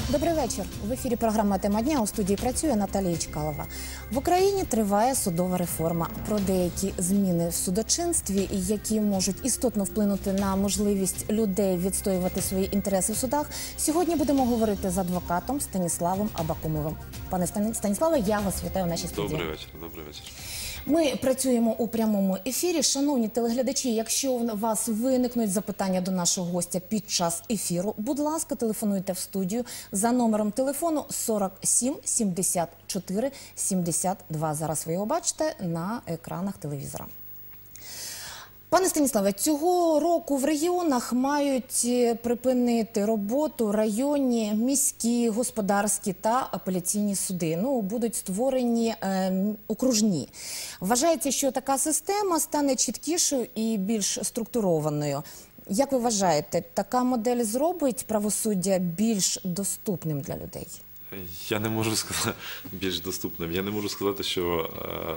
Добрий вечір. В ефірі програма «Тема дня». У студії працює Наталія Чкалова. В Україні триває судова реформа. Про деякі зміни в судочинстві, які можуть істотно вплинути на можливість людей відстоювати свої інтереси в судах, сьогодні будемо говорити з адвокатом Станіславом Абакумовим. Пане Станіславе, я вас вітаю в нашій студії. Добрий вечір. Добрий вечір. Ми працюємо у прямому ефірі. Шановні телеглядачі, якщо у вас виникнуть запитання до нашого гостя під час ефіру, будь ласка, телефонуйте в студію за номером телефону 47 74 72. Зараз ви його бачите на екранах телевізора. Пане Станіславе, цього року в регіонах мають припинити роботу районні, міські, господарські та апеляційні суди. Будуть створені окружні. Вважається, що така система стане чіткішою і більш структурованою. Як ви вважаєте, така модель зробить правосуддя більш доступним для людей? Я не можу сказати більш доступним. Я не можу сказати, що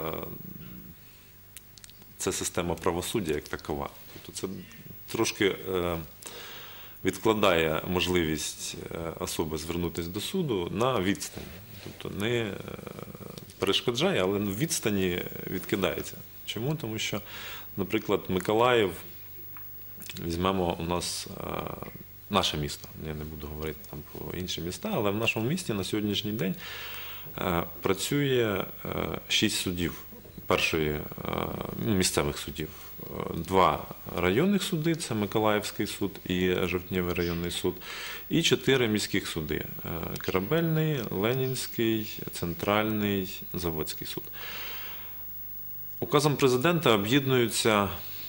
це система правосуддя як такова. Тобто це трошки відкладає можливість особи звернутися до суду на відстані. Тобто не перешкоджає, але в відстані відкидається. Чому? Тому що, наприклад, Миколаїв, візьмемо у нас наше місто, я не буду говорити там про інші міста, але в нашому місті на сьогоднішній день працює 6 судів. Місцевих судів. 2 районних суди, це Миколаївський суд і Жовтневий районний суд, і 4 міських суди. Корабельний, Ленінський, Центральний, Заводський суд. Указом президента об'єднуються,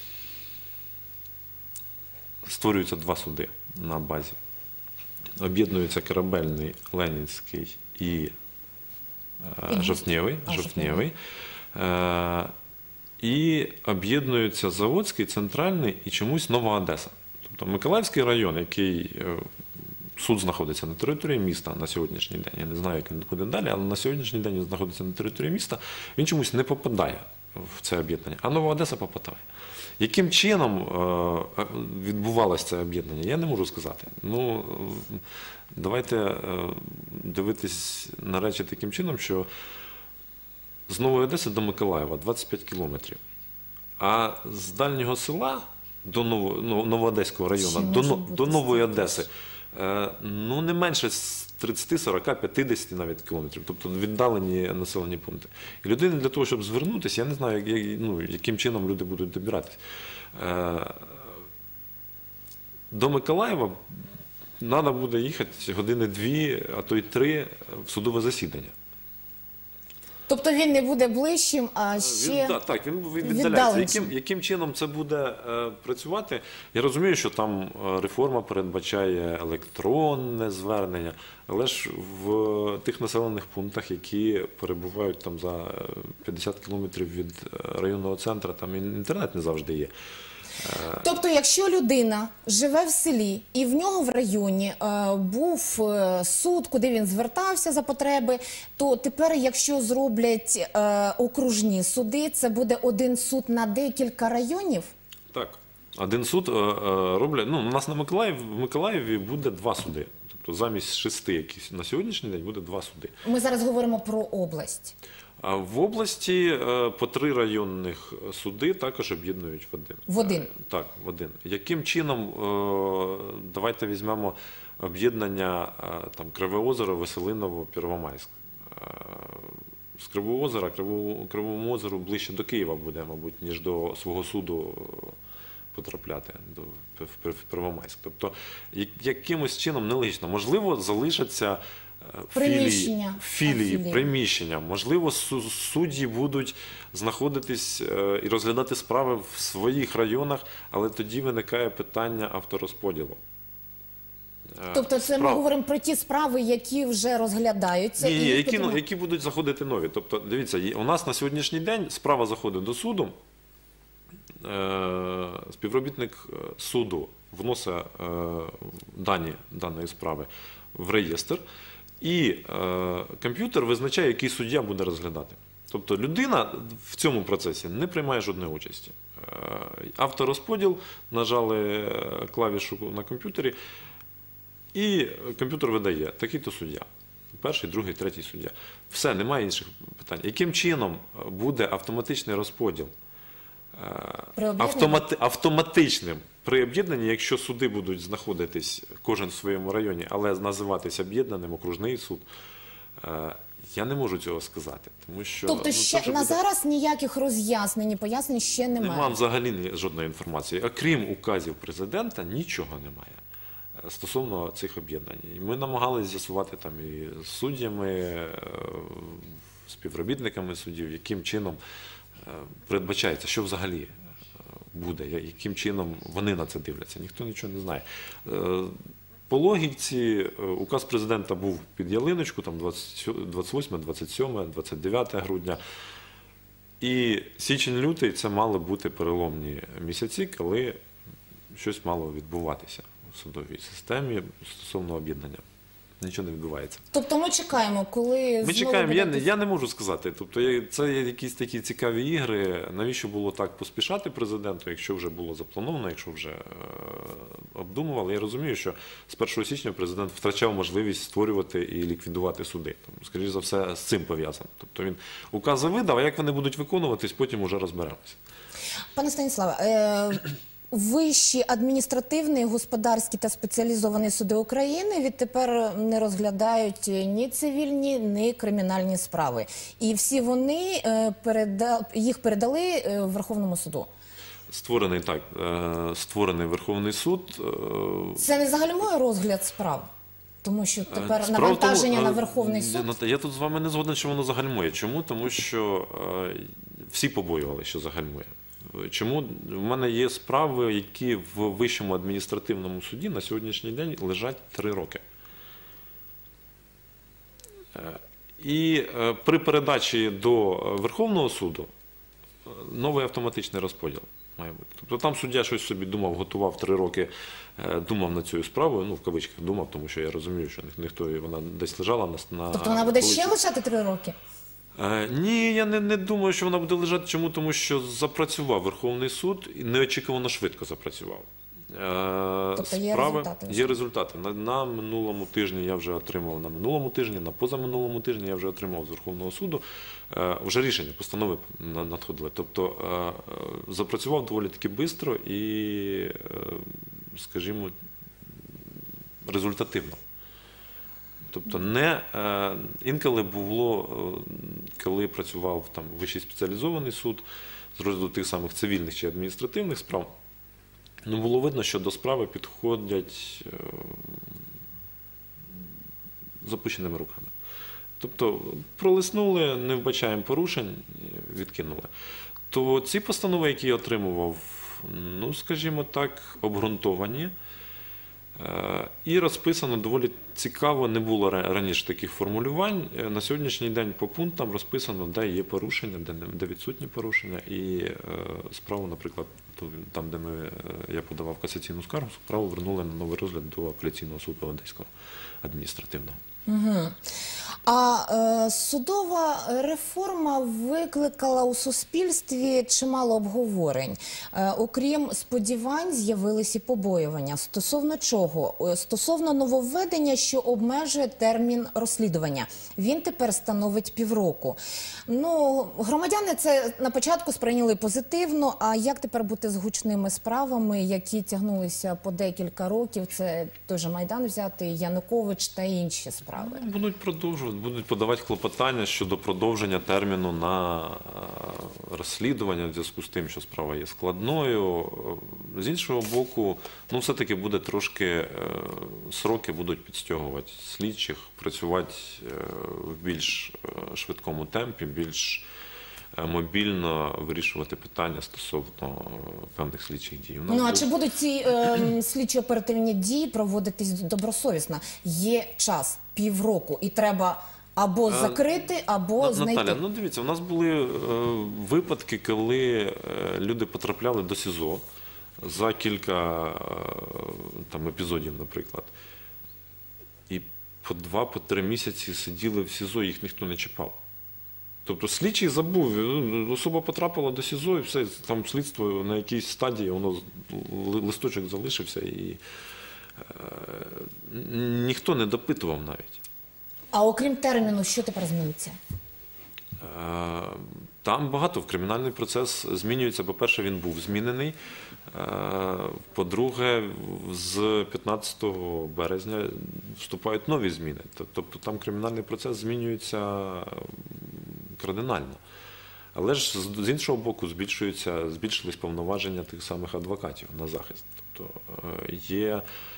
створюються 2 суди на базі. Об'єднуються Корабельний, Ленінський і Жовтневий. І об'єднуються Заводський, Центральний і чомусь Нова Одеса. Тобто Миколаївський район, який суд знаходиться на території міста на сьогоднішній день, я не знаю, як він буде далі, але на сьогоднішній день він знаходиться на території міста, він чомусь не попадає в це об'єднання, а Нова Одеса попадає. Яким чином відбувалося це об'єднання, я не можу сказати. Давайте дивитись на речі таким чином, що з Нової Одеси до Миколаєва 25 кілометрів, а з дальнього села до Новоодеського району, до Нової Одеси, не менше 30, 40, 50 навіть кілометрів, тобто віддалені населені пункти. І людина для того, щоб звернутися, я не знаю, яким чином люди будуть добиратися. До Миколаєва треба буде їхати години 2, а то й 3 в судове засідання. Тобто він не буде ближчим, а ще він віддаляється. Яким чином це буде працювати? Я розумію, що там реформа передбачає електронне звернення, але ж в тих населених пунктах, які перебувають там за 50 кілометрів від районного центру, там інтернет не завжди є. Тобто, якщо людина живе в селі і в нього в районі був суд, куди він звертався за потреби, то тепер, якщо зроблять окружні суди, це буде один суд на декілька районів? Так. Один суд роблять. У нас в Миколаєві буде 2 суди. Тобто замість 6, які на сьогоднішній день, буде 2 суди. Ми зараз говоримо про область. В області по 3 районних суди також об'єднують в один. В один? Так, в один. Яким чином, давайте візьмемо об'єднання Криве Озеро, Веселиново, Первомайськ. З Кривого Озера, Кривому Озеру ближче до Києва буде, мабуть, ніж до свого суду потрапляти в Первомайськ. Тобто, якимось чином нелогічно. Можливо, залишаться філії, приміщення. Можливо, судді будуть знаходитись і розглядати справи в своїх районах, але тоді виникає питання авторозподілу. Тобто це ми говоримо про ті справи, які вже розглядаються? Ні, які будуть заходити нові. Тобто, дивіться, у нас на сьогоднішній день справа заходить до суду, співробітник суду вносить дані даної справи в реєстр, і комп'ютер визначає, який суддя буде розглядати. Тобто людина в цьому процесі не приймає жодної участі. Авторозподіл, нажали клавішу на комп'ютері, І комп'ютер видає такий-то суддя. Перший, другий, третій суддя. Все, немає інших питань. Яким чином буде автоматичний розподіл? При об'єднанні? Автоматичним при об'єднанні, якщо суди будуть знаходитись кожен в своєму районі, але називатись об'єднаним, окружний суд, я не можу цього сказати. Тому що, Тобто це ще вже на буде... зараз ніяких роз'яснень, пояснень ще немає? Нема взагалі жодної інформації. Окрім указів президента, нічого немає стосовно цих об'єднань. І ми намагалися з'ясувати там і з суддями, співробітниками суддів, яким чином передбачається, що взагалі буде, яким чином вони на це дивляться. Ніхто нічого не знає. По логіці, указ президента був під ялиночку, там 28, 27, 29 грудня. І січень-лютий – це мали бути переломні місяці, коли щось мало відбуватися у судовій системі стосовно об'єднання. Nічого не відбувається. Тобто ми чекаємо, коли Ми чекаємо, я не можу сказати. Тобто це є якісь такі цікаві ігри. Навіщо було так поспішати президенту, якщо вже було заплановано, якщо вже обдумували. Я розумію, що з 1 січня президент втрачав можливість створювати і ліквідувати суди. Скоріше за все, з цим пов'язано. Тобто він укази видав, а як вони будуть виконуватись, потім уже розберемося. Пане Станіславе, Вищі адміністративні, господарські та спеціалізовані суди України відтепер не розглядають ні цивільні, ні кримінальні справи. І всі вони їх передали Верховному суду. Створений Верховний суд. Це не загальмує розгляд справ? Тому що тепер навантаження на Верховний суд? Я тут з вами не згоден, що воно загальмує. Чому? Тому що всі побоювали, що загальмує. Чому? В мене є справи, які в Вищому адміністративному суді на сьогоднішній день лежать 3 роки. І при передачі до Верховного суду новий автоматичний розподіл має бути. Тобто там суддя щось собі думав, готував 3 роки, думав над цією справою, ну в кавичках думав, тому що я розумію, що ніхто, вона десь лежала на Тобто вона буде ще лишати 3 роки? Ні, я не думаю, що вона буде лежати. Чому? Тому що запрацював Верховний суд і неочікувано швидко запрацював. Тобто є результати? Є результати. На минулому тижні я вже отримав, на позаминулому тижні я вже отримав з Верховного суду. Вже рішення, постанови надходили. Тобто запрацював доволі таки швидко і, скажімо, результативно. Тобто інколи було, коли працював там Вищий спеціалізований суд з розгляду тих самих цивільних чи адміністративних справ, було видно, що до справи підходять з опущеними руками. Тобто пролиснули, не вбачаємо порушень, відкинули. То ці постанови, які я отримував, скажімо так, обґрунтовані. І розписано доволі цікаво, не було раніше таких формулювань. На сьогоднішній день по пунктам розписано, де є порушення, де відсутні порушення. І справу, наприклад, там, де я подавав касаційну скаргу, справу вернули на новий розгляд до апеляційного суду Одеського адміністративного. Угу. А судова реформа викликала у суспільстві чимало обговорень. Окрім сподівань, з'явилися і побоювання. Стосовно чого? Стосовно нововведення, що обмежує термін розслідування. Він тепер становить півроку. Громадяни це на початку сприйняли позитивно, а як тепер бути з гучними справами, які тягнулися по декілька років? Це той же Майдан взяти, Янукович та інші справи. Будуть продовжувати, будуть подавати клопотання щодо продовження терміну на розслідування в зв'язку з тим, що справа є складною. З іншого боку, все-таки буде трошки, сроки будуть підстягувати слідчих, працювати в більш швидкому темпі, більш мобільно вирішувати питання стосовно певних слідчих дій. А чи будуть ці слідчо-оперативні дії проводитись добросовісно? Є час, півроку, і треба або закрити, або знайти. Наталя, дивіться, у нас були випадки, коли люди потрапляли до СІЗО за кілька епізодів, наприклад. І по 2-3 місяці сиділи в СІЗО, їх ніхто не чіпав. Тобто слідчий забув, особа потрапила до СІЗО і все, там слідство на якійсь стадії, воно листочок залишився і ніхто не допитував навіть. А окрім терміну, що тепер зміниться? Там багато в кримінальний процес змінюється. По-перше, він був змінений. По-друге, з 15 березня вступають нові зміни. Тобто там кримінальний процес змінюється кардинально. Але ж з іншого боку збільшились повноваження тих самих адвокатів на захист. Тобто є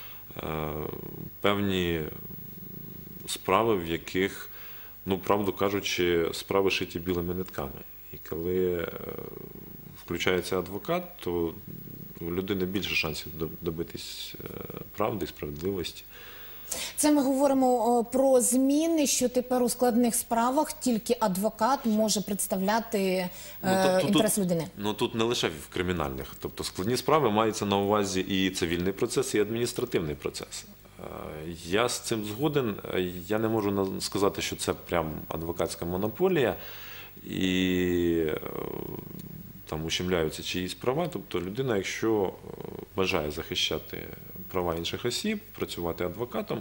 певні справи, в яких, ну, правду кажучи, справи шиті білими нитками. І коли включається адвокат, то у людини більше шансів добитись правди і справедливості. Це ми говоримо про зміни, що тепер у складних справах тільки адвокат може представляти інтерес людини. Ну тут не лише в кримінальних. Тобто складні справи мається на увазі і цивільний процес, і адміністративний процес. Я з цим згоден. Я не можу сказати, що це прям адвокатська монополія і там ущемляються чиїсь права. Тобто людина, якщо бажає захищати права інших осіб, працювати адвокатом,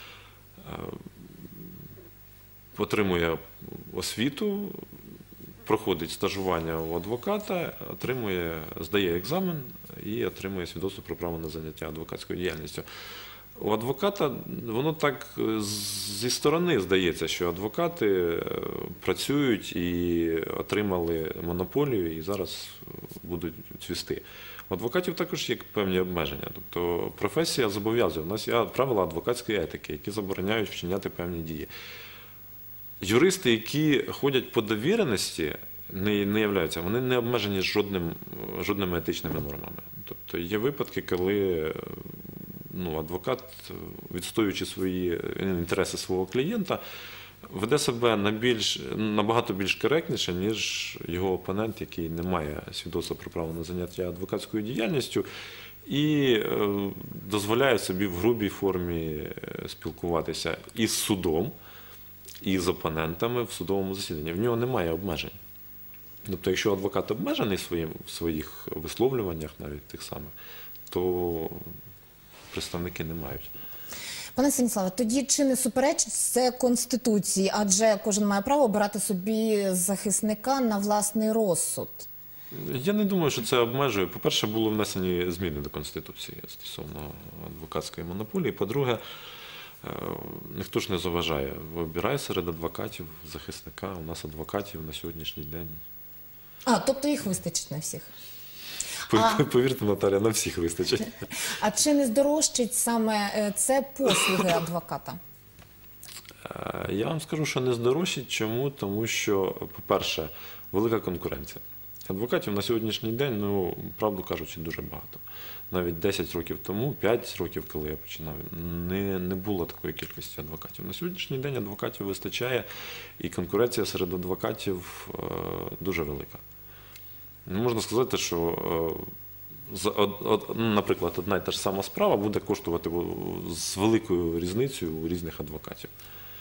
отримує освіту, проходить стажування у адвоката, здає екзамен і отримує свідоцтво про право на заняття адвокатською діяльністю. У адвоката воно так зі сторони здається, що адвокати працюють і отримали монополію і зараз будуть цвісти. У адвокатів також є певні обмеження. Тобто професія зобов'язує. У нас є правила адвокатської етики, які забороняють вчиняти певні дії. Юристи, які ходять по довіреності, не являються, вони не обмежені жодними етичними нормами. Тобто є випадки, коли адвокат, відстоюючи свої інтереси свого клієнта, веде себе набагато більш коректніше, ніж його опонент, який не має свідоцтва про право на заняття адвокатською діяльністю і дозволяє собі в грубій формі спілкуватися із судом, і з опонентами в судовому засіданні. В нього немає обмежень. Тобто, якщо адвокат обмежений в своїх висловлюваннях, навіть тих самих, то представники не мають. Пане Станіславе, тоді чи не суперечить це Конституції? Адже кожен має право обирати собі захисника на власний розсуд. Я не думаю, що це обмежує. По-перше, були внесені зміни до Конституції стосовно адвокатської монополії. По-друге, ніхто ж не заважає. Вибирає серед адвокатів захисника. У нас адвокатів на сьогоднішній день. Тобто їх вистачить на всіх? Повірте, Наталя, на всіх вистачить. А чи не здорожчить саме це послуги адвоката? Я вам скажу, що не здорожчить. Чому? Тому що, по-перше, велика конкуренція. Адвокатів на сьогоднішній день, правду кажучи, дуже багато. Навіть 10 років тому, 5 років, коли я починав, не було такої кількості адвокатів. На сьогоднішній день адвокатів вистачає, і конкуренція серед адвокатів дуже велика. Не можна сказати, що, наприклад, одна і та ж сама справа буде коштувати з великою різницею у різних адвокатів.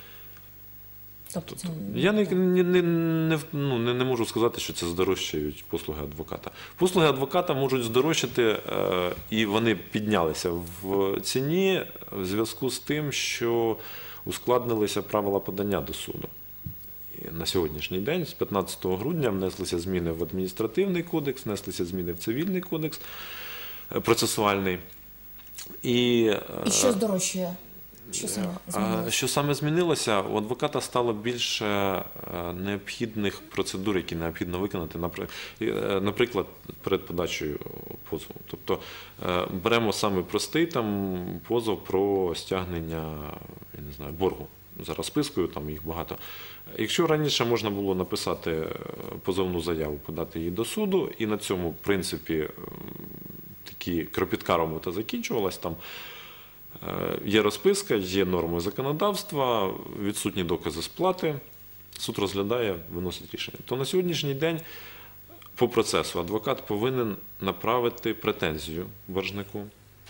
Я не можу сказати, що це здорожчають послуги адвоката. Послуги адвоката можуть здорожчати, і вони піднялися в ціні в зв'язку з тим, що ускладнилися правила подання до суду. На сьогоднішній день, з 15 грудня, внеслися зміни в адміністративний кодекс, внеслися зміни в цивільний кодекс процесуальний. І що здорожчує? Що саме змінилося? У адвоката стало більше необхідних процедур, які необхідно виконати, наприклад, перед подачею позову. Тобто беремо саме простий позов про стягнення, боргу. За розпискою, там їх багато. Якщо раніше можна було написати позовну заяву, подати її до суду, і на цьому, в принципі, кропітка робота закінчувалась, там є розписка, є норми законодавства, відсутні докази сплати, суд розглядає, виносить рішення. То на сьогоднішній день по процесу адвокат повинен направити претензію боржнику,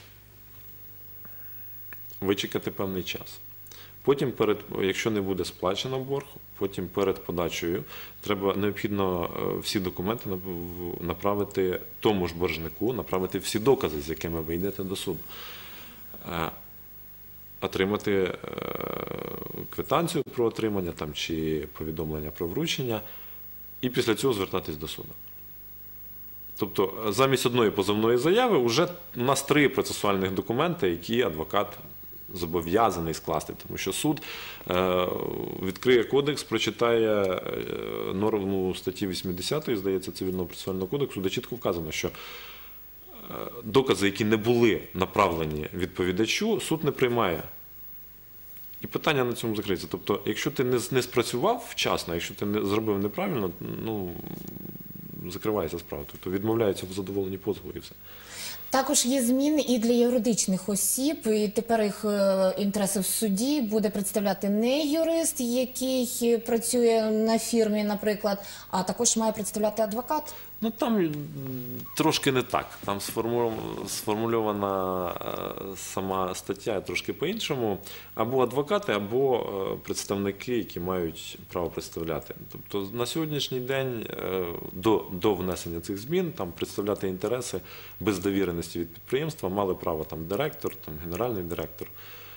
вичекати певний час. Потім, якщо не буде сплачено борг, потім перед подачею необхідно всі документи направити тому ж боржнику, направити всі докази, з якими ви йдете до суду. отримати квитанцію про отримання там, чи повідомлення про вручення, і після цього звертатись до суду. Тобто замість одної позовної заяви вже у нас 3 процесуальних документи, які адвокат зобов'язаний скласти, тому що суд відкриє кодекс, прочитає норму статті 80, здається, Цивільного процесуального кодексу, де чітко вказано, що докази, які не були направлені відповідачу, суд не приймає. І питання на цьому закриється. Тобто, якщо ти не спрацював вчасно, якщо ти не зробив неправильно, ну, закривається справа. Тобто відмовляється в задоволенні позову і все. Також є зміни і для юридичних осіб, і тепер їх інтереси в суді буде представляти не юрист, який працює на фірмі, наприклад, а також має представляти адвокат. Ну, там трошки не так. Там сформульована сама стаття трошки по-іншому. Або адвокати, або представники, які мають право представляти. Тобто на сьогоднішній день, до внесення цих змін, там представляти інтереси без довіреності від підприємства мали право там директор, там генеральний директор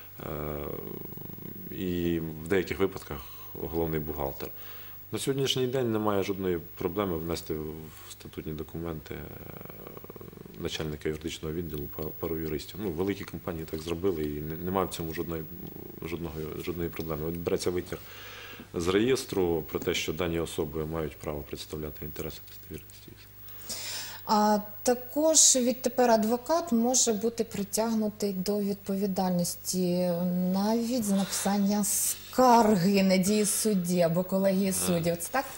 і в деяких випадках головний бухгалтер. На сьогоднішній день немає жодної проблеми внести в статутні документи начальника юридичного відділу пару юристів. Ну, великі компанії так зробили і немає в цьому жодної проблеми. От береться витяг з реєстру про те, що дані особи мають право представляти інтереси достовірності. А також відтепер адвокат може бути притягнутий до відповідальності навіть за написання скарги на дії судді або колегії суддів. Це так?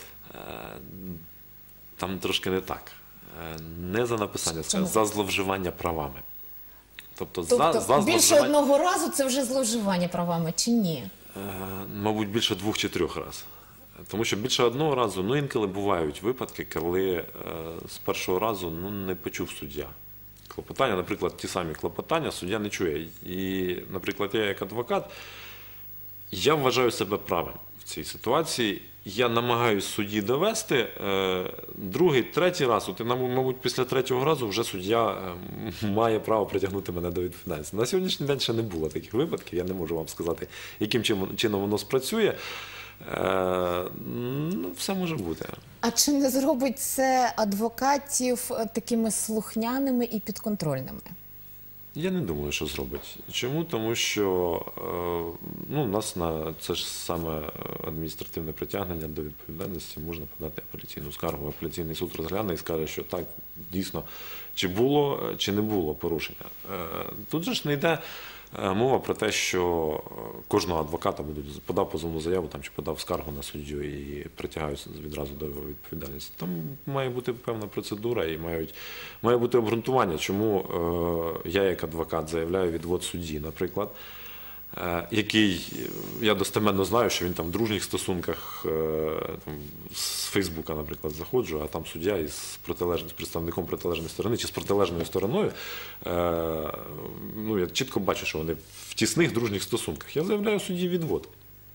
Там трошки не так. Не за написання скарги, за зловживання правами. Тобто за більше одного разу це вже зловживання правами чи ні? Мабуть, більше 2 чи 3 разів. Тому що більше одного разу, ну інколи бувають випадки, коли з першого разу не почув суддя. Клопотання, наприклад, ті самі клопотання суддя не чує. І, наприклад, я як адвокат, я вважаю себе правим в цій ситуації. Я намагаюся судді довести, 2-й, 3-й раз, от, мабуть, після 3-го разу вже суддя має право притягнути мене до відповідальності. На сьогоднішній день ще не було таких випадків, я не можу вам сказати, яким чином воно спрацює. Ну, все може бути. А чи не зробить це адвокатів такими слухняними і підконтрольними? Я не думаю, що зробить. Чому? Тому що у нас на це ж саме адміністративне притягнення до відповідальності можна подати апеляційну скаргу. Апеляційний суд розгляне і скаже, що так, дійсно, чи було, чи не було порушення. Тут же ж не йде мова про те, що кожного адвоката подав позовну заяву там, чи подав скаргу на суддю і притягають відразу до відповідальності. Там має бути певна процедура і має бути обґрунтування, чому я як адвокат заявляю відвод судді, наприклад, який, я достеменно знаю, що він там в дружніх стосунках там, з Фейсбука, наприклад, заходжу, а там суддя із представником протилежної сторони чи з протилежною стороною, ну, я чітко бачу, що вони в тісних дружніх стосунках. Я заявляю судді відвод.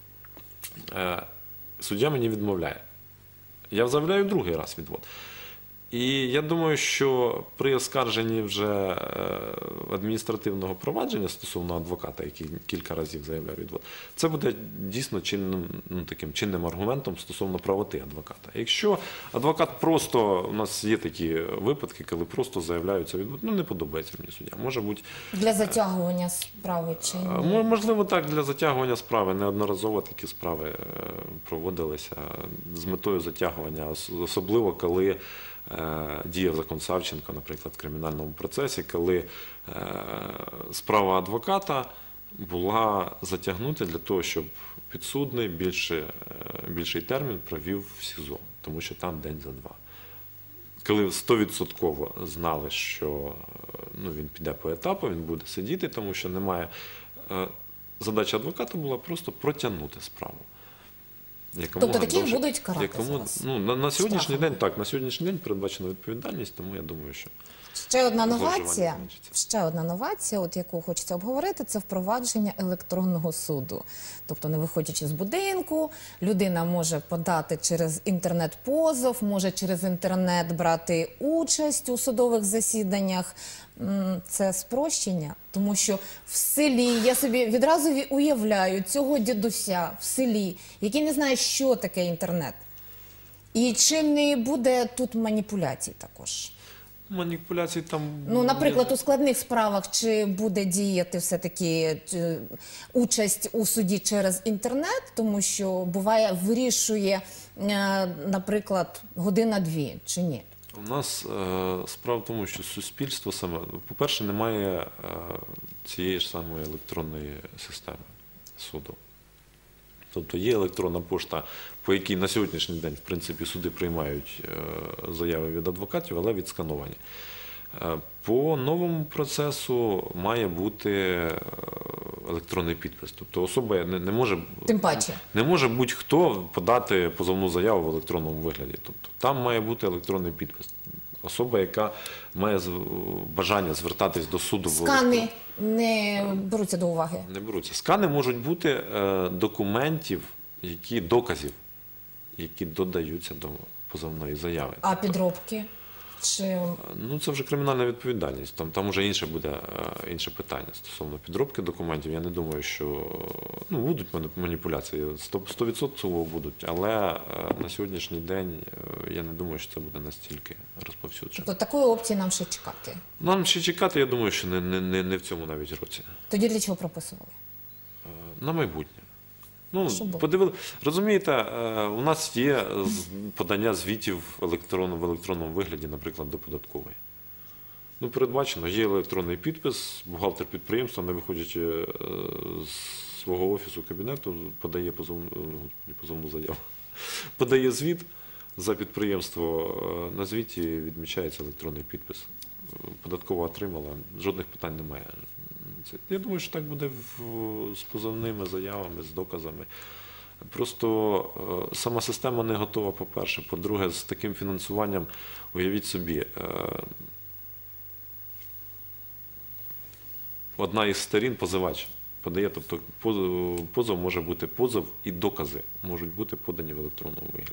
Суддя мені відмовляє. Я заявляю 2-й раз відвод. І я думаю, що при оскарженні вже адміністративного провадження стосовно адвоката, який кілька разів заявляв відвод, це буде дійсно чинним аргументом стосовно правоти адвоката. Якщо адвокат просто, у нас є такі випадки, коли просто заявляються відвод, не подобається мені суддя. Може бути для затягування справи чи ні? Можливо, так, для затягування справи. Неодноразово такі справи проводилися з метою затягування, особливо коли діяв закон Савченко, наприклад, в кримінальному процесі, коли справа адвоката була затягнута для того, щоб підсудний більший термін провів в СІЗО, тому що там день за 2. Коли 100% знали, що він піде по етапу, він буде сидіти, тому що немає. Задача адвоката була просто протягнути справу. Тобто таких будуть карати зараз? На сьогоднішній день, так, на сьогоднішній день передбачена відповідальність, тому я думаю, що ще одна новація, от яку хочеться обговорити, це впровадження електронного суду. Тобто, не виходячи з будинку, людина може подати через інтернет позов, може через інтернет брати участь у судових засіданнях. це спрощення, тому що в селі, я собі відразу уявляю цього дідуся в селі, який не знає, що таке інтернет. І чи не буде тут маніпуляцій також? Маніпуляцій там... Ну, наприклад, у складних справах чи буде діяти все-таки участь у суді через інтернет, тому що буває вирішує, наприклад, година-дві, чи ні? У нас справа в тому, що суспільство саме, по-перше, немає цієї ж самої електронної системи суду. Тобто є електронна пошта, по якій на сьогоднішній день, в принципі, суди приймають заяви від адвокатів, але відскановані. По новому процесу має бути електронний підпис. Тобто особа не може, Тим паче. не може будь-хто подати позовну заяву в електронному вигляді. Тобто там має бути електронний підпис. Особа, яка має бажання звертатись до суду. Скани не беруться до уваги? Не беруться. Скани можуть бути документів, доказів, які додаються до позовної заяви. А підробки? Чи... Ну, це вже кримінальна відповідальність. Там вже інше питання стосовно підробки документів. Я не думаю, що будуть маніпуляції, 100% будуть, але на сьогоднішній день я не думаю, що це буде настільки розповсюджено. Тобто такої опції нам ще чекати? Нам ще чекати, я думаю, що не в цьому навіть році. Тоді для чого прописували? На майбутнє. Розумієте, у нас є подання звітів в електронному вигляді, наприклад, до податкової. Передбачено, є електронний підпис, бухгалтер підприємства, не виходячи з свого офісу, кабінету, подає позовну заяву. Подає звіт за підприємство, на звіті відмічається електронний підпис. Податкова отримала, жодних питань немає. Я думаю, що так буде з позовними заявами, з доказами. Просто сама система не готова, по-перше. По-друге, з таким фінансуванням, уявіть собі, одна із сторін позивач подає, тобто позов може бути позов і докази можуть бути подані в електронному вигляді.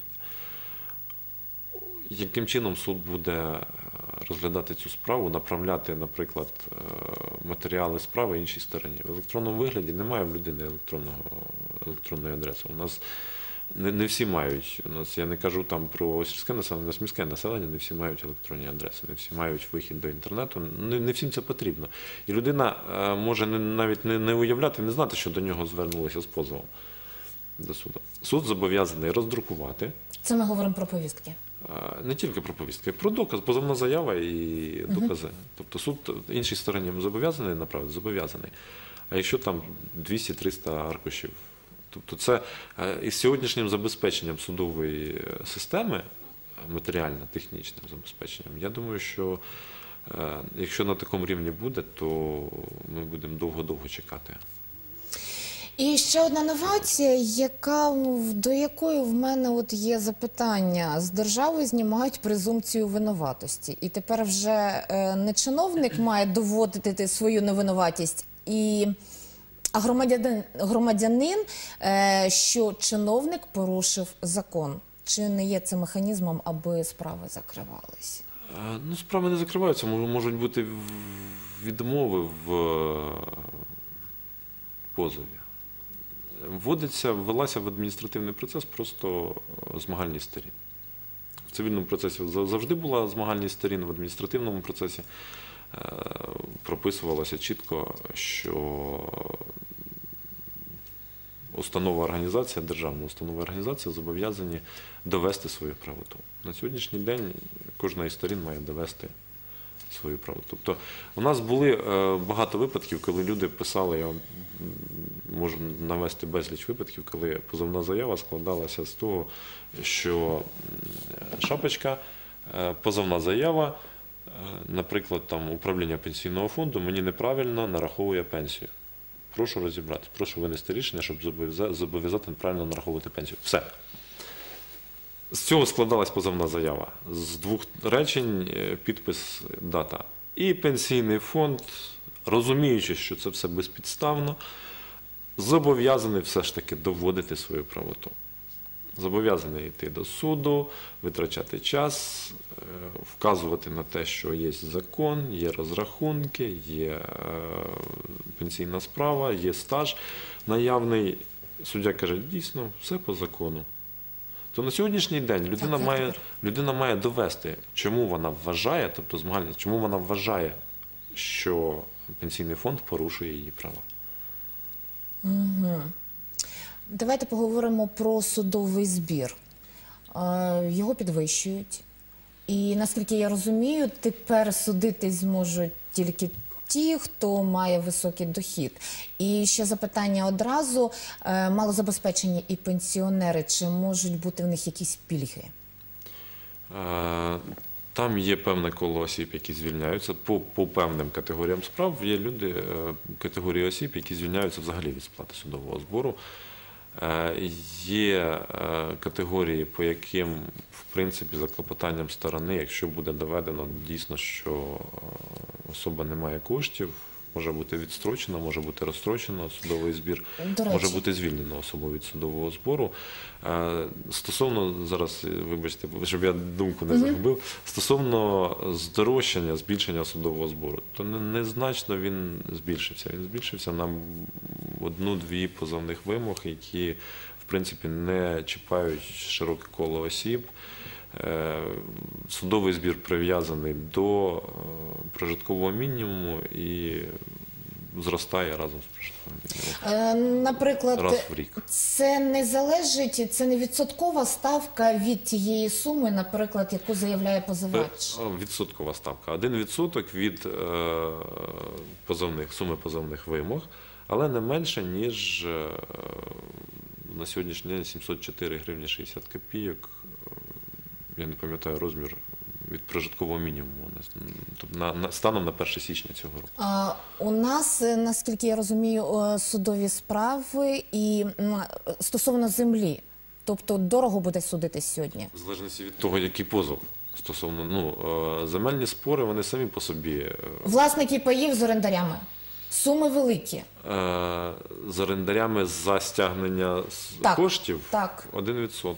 Яким чином суд буде розглядати цю справу, направляти, наприклад, матеріали справи іншій стороні? В електронному вигляді немає в людини електронної адреси. У нас не всі мають, я не кажу там про сільське населення, у нас міське населення, не всі мають електронні адреси, не всі мають вихід до інтернету, не всім це потрібно. І людина може навіть не уявляти, не знати, що до нього звернулися з позовом до суду. Суд зобов'язаний роздрукувати. Це ми говоримо про повістки. Не тільки про повістки, про доказ, позовна заява і докази. Тобто суд іншій стороні зобов'язаний направити? Зобов'язаний. А якщо там 200-300 аркушів? Тобто це із сьогоднішнім забезпеченням судової системи, матеріально-технічним забезпеченням, я думаю, що якщо на такому рівні буде, то ми будемо довго-довго чекати. І ще одна новація, до якої в мене є запитання. З держави знімають презумпцію винуватості. І тепер вже не чиновник має доводити свою невинуватість, а громадянин, що чиновник порушив закон. Чи не є це механізмом, аби справи закривались? Справи не закриваються, можуть бути відмови в позові. Ввелася в адміністративний процес просто змагальність сторін. В цивільному процесі завжди була змагальність сторін, в адміністративному процесі прописувалося чітко, що установа-організація, державна установа-організація зобов'язані довести свою правоту. На сьогоднішній день кожна із сторін має довести свою правоту. Тобто у нас були багато випадків, коли люди писали, я можу навести безліч випадків, коли позовна заява складалася з того, що шапочка, позовна заява, наприклад, там управління пенсійного фонду мені неправильно нараховує пенсію. Прошу розібратися, прошу винести рішення, щоб зобов'язати правильно нараховувати пенсію. Все. З цього складалась позовна заява. З двох речень підпис, дата. І пенсійний фонд, розуміючи, що це все безпідставно, зобов'язаний все ж таки доводити свою правоту. зобов'язаний йти до суду, витрачати час, вказувати на те, що є закон, є розрахунки, є пенсійна справа, є стаж наявний. Суддя каже, дійсно, все по закону. То на сьогоднішній день людина має довести, чому вона вважає, тобто змагальність, чому вона вважає, що пенсійний фонд порушує її права. Давайте поговоримо про судовий збір. Його підвищують. І, наскільки я розумію, тепер судитись зможуть тільки ті, хто має високий дохід. І ще запитання одразу. Малозабезпечені і пенсіонери, чи можуть бути в них якісь пільги? Там є певне коло осіб, які звільняються. По певним категоріям справ є люди, категорії осіб, які звільняються взагалі від сплати судового збору. Є категорії, по яким, в принципі, за клопотанням сторони, якщо буде доведено дійсно, що особа не має коштів, може бути відстрочена, може бути розстрочена судовий збір, може бути звільнена особа від судового збору. Стосовно, зараз, вибачте, щоб я думку не загубив, стосовно здорожчання, збільшення судового збору, то незначно він збільшився. Він збільшився на одну-дві позовних вимог, які, в принципі, не чіпають широке коло осіб. Судовий збір прив'язаний до прожиткового мінімуму і зростає разом з прожитковим мінімумом. Наприклад, раз в рік. це не залежить, це не відсоткова ставка від тієї суми, наприклад, яку заявляє позивач? Відсоткова ставка. 1% від суми позовних вимог, але не менше, ніж на сьогоднішній день 704 гривні 60 копійок. Я не пам'ятаю розмір від прожиткового мінімуму, станом на 1 січня цього року. У нас, наскільки я розумію, судові справи і стосовно землі. Тобто дорого буде судитись сьогодні? В залежності від того, який позов. Стосовно, земельні спори, вони самі по собі. Власники паїв з орендарями. Суми великі. З орендарями за стягнення коштів? Так. 1%.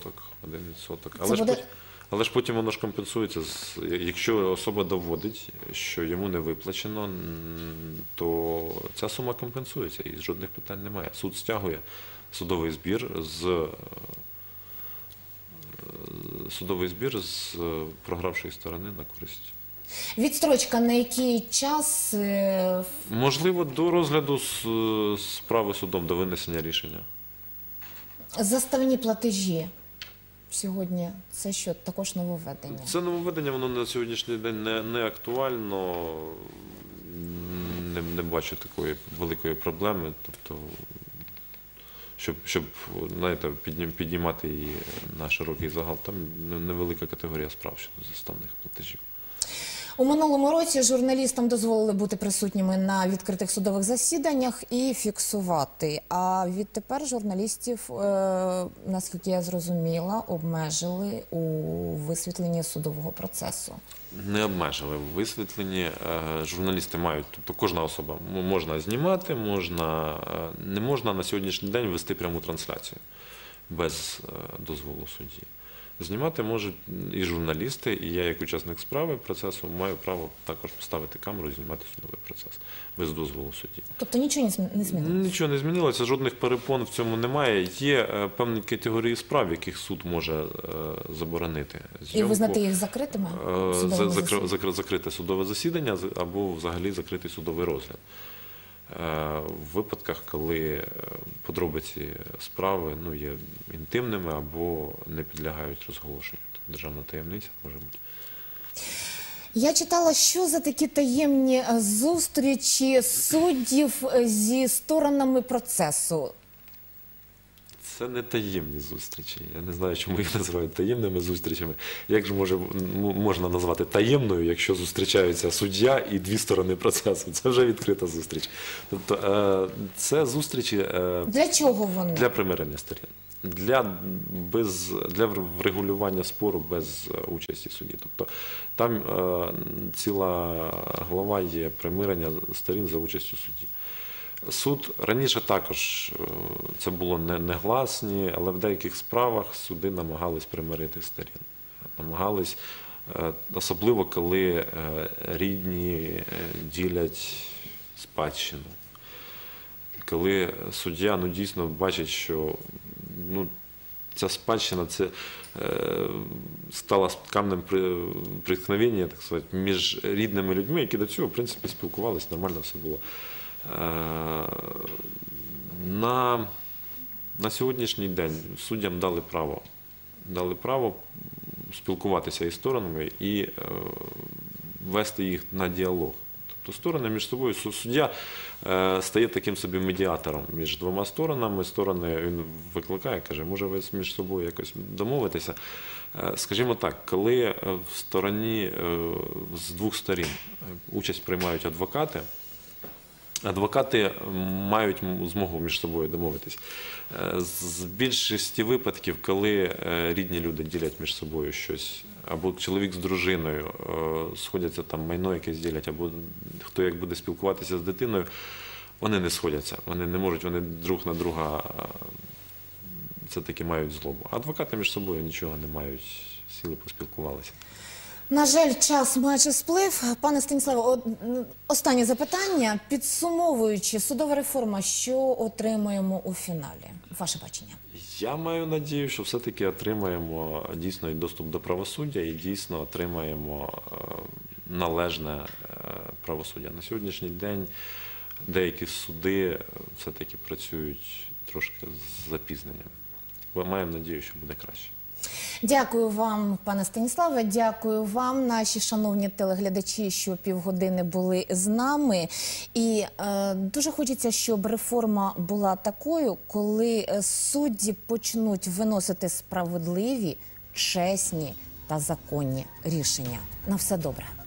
Але ж потім воно ж компенсується. Якщо особа доводить, що йому не виплачено, то ця сума компенсується і жодних питань немає. Суд стягує судовий збір з програвшої сторони на користь. Відстрочка на який час? Можливо, до розгляду справи судом, до винесення рішення. Заставні платежі сьогодні – це що, також нововведення? Це нововведення, воно на сьогоднішній день не актуально, не бачу такої великої проблеми, тобто, щоб знаєте, піднімати її на широкий загал, там невелика категорія справ щодо заставних платежів. У минулому році журналістам дозволили бути присутніми на відкритих судових засіданнях і фіксувати. А відтепер журналістів, наскільки я зрозуміла, обмежили у висвітленні судового процесу. Не обмежили в висвітленні. Журналісти мають, тобто кожна особа можна знімати, не можна на сьогоднішній день вести пряму трансляцію без дозволу судді. Знімати можуть і журналісти, і я, як учасник справи процесу, маю право також поставити камеру і знімати судовий процес без дозволу судді. Тобто нічого не змінилося? Нічого не змінилося, жодних перепон в цьому немає. Є певні категорії справ, яких суд може заборонити зйомку. І визнати їх закритими? Закрите судове засідання або взагалі закритий судовий розгляд. В випадках, коли подробиці справи є інтимними або не підлягають розголошенню. Тобто державна таємниця може бути. Я читала, що за такі таємні зустрічі суддів зі сторонами процесу. Це не таємні зустрічі. Я не знаю, чому їх називають таємними зустрічами. Як же можна назвати таємною, якщо зустрічаються суддя і дві сторони процесу? Це вже відкрита зустріч. Тобто це зустрічі для чого вони? Для примирення сторін. Для врегулювання спору без участі судді. Тобто там ціла глава є примирення сторін за участю судді. Суд раніше також це було негласні, але в деяких справах суди намагались примирити сторін. Намагались, особливо коли рідні ділять спадщину. Коли суддя дійсно бачить, що ця спадщина це стала камнем приткновення, так сказати, між рідними людьми, які до цього, в принципі, спілкувалися, нормально все було. На сьогоднішній день суддям дали право спілкуватися із сторонами і вести їх на діалог. Тобто сторони між собою, суддя стає таким собі медіатором між двома сторонами. Сторони він викликає, каже, може ви між собою якось домовитеся. Скажімо так, коли в стороні з двох сторін участь приймають адвокати, адвокати мають змогу між собою домовитись. З більшості випадків, коли рідні люди ділять між собою щось, або чоловік з дружиною сходяться, там майно якесь ділять, або хто як буде спілкуватися з дитиною, вони не сходяться, вони не можуть, вони друг на друга все-таки мають злобу. А адвокати між собою нічого не мають, сіли поспілкувалися. На жаль, час майже сплив. Пане Станіславе, останнє запитання. Підсумовуючи, судова реформа, що отримаємо у фіналі? Ваше бачення? Я маю надію, що все-таки отримаємо дійсно і доступ до правосуддя, і дійсно отримаємо належне правосуддя. На сьогоднішній день деякі суди все-таки працюють трошки з запізненням. Ми маємо надію, що буде краще. Дякую вам, пане Станіславе, дякую вам, наші шановні телеглядачі, що півгодини були з нами. І дуже хочеться, щоб реформа була такою, коли судді почнуть виносити справедливі, чесні та законні рішення. На все добре.